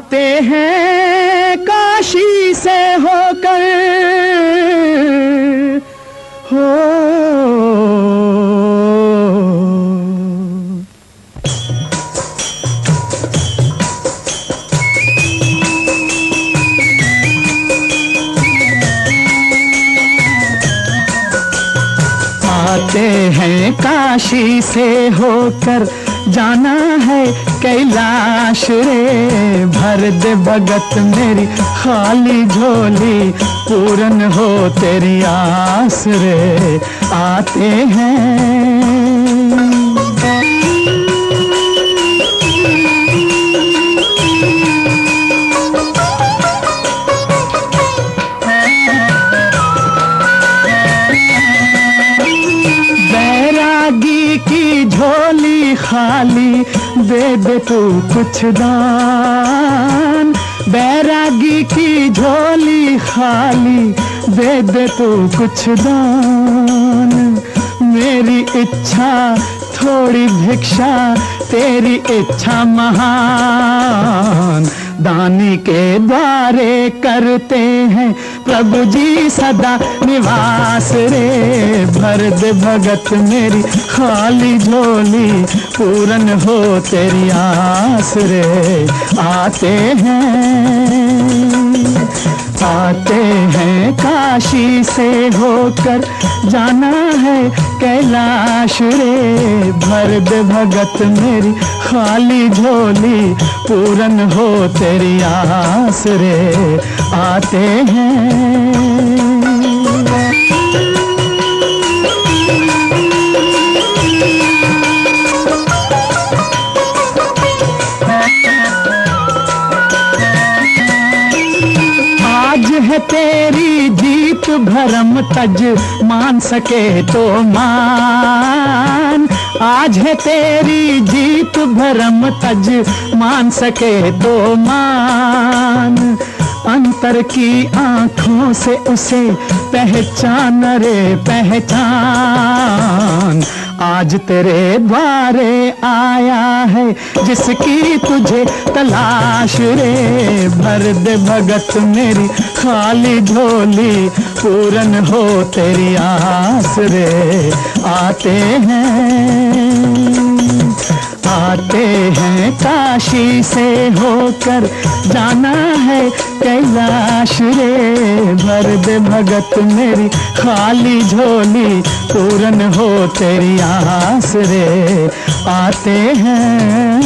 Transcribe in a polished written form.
आते हैं काशी से होकर हो। आते हैं काशी से होकर, जाना है कैलाश रे। भर दे भगत मेरी खाली झोली, पूरन हो तेरी आस रे। आते हैं की झोली खाली, दे दे तू कुछ दान। बैरागी की झोली खाली, दे दे तू कुछ दान। मेरी इच्छा थोड़ी भिक्षा, तेरी इच्छा महान। दानी के द्वारे करते हैं प्रभु जी सदा निवास रे। भर दे भगत मेरी खाली झोली, पूरन हो तेरी आस रे। आते हैं काशी से होकर, जाना है कैलाश रे। भर दे भगत मेरी खाली झोली, पूरन हो तेरी आस रे। आते हैं है तेरी जीत भरम तज, मान सके तो मान। आज है तेरी जीत भरम तज, मान सके तो मान। अंतर की आंखों से उसे पहचान रे पहचान। आज तेरे द्वारे आया है जिसकी तुझे तलाश रे। भर दे भगत मेरी खाली झोली, पूरन हो तेरी आस रे। आते हैं काशी से होकर, जाना है कैलाश रे। भर दे भगत मेरी खाली झोली, पूरन हो तेरी आस रे। आते हैं